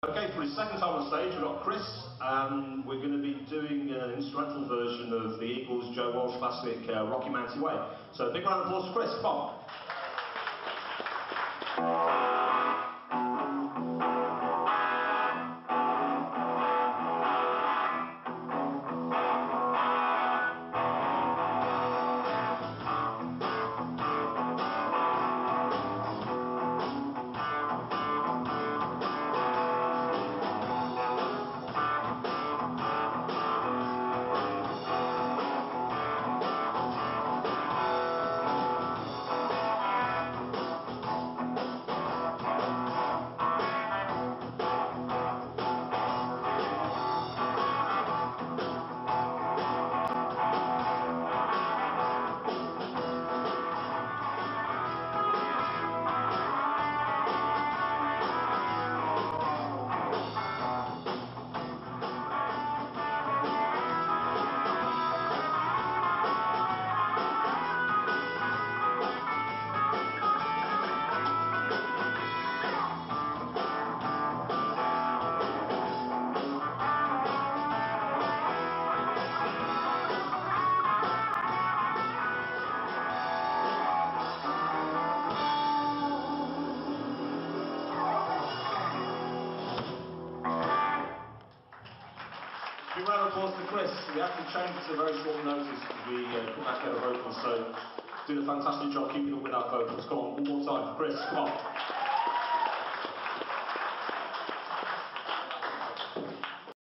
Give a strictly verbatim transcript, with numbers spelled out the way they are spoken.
Okay, for his second time on stage, we've got Chris, and we're going to be doing an instrumental version of the Eagles' Joe Walsh classic, uh, Rocky Mountain Way. So a big round of applause for Chris, come on. Big round of applause to Chris. We have to change it to very short notice because we uh, couldn't actually get a vocals, so did a fantastic job keeping up with our vocals. Come on, one more time for Chris, come on.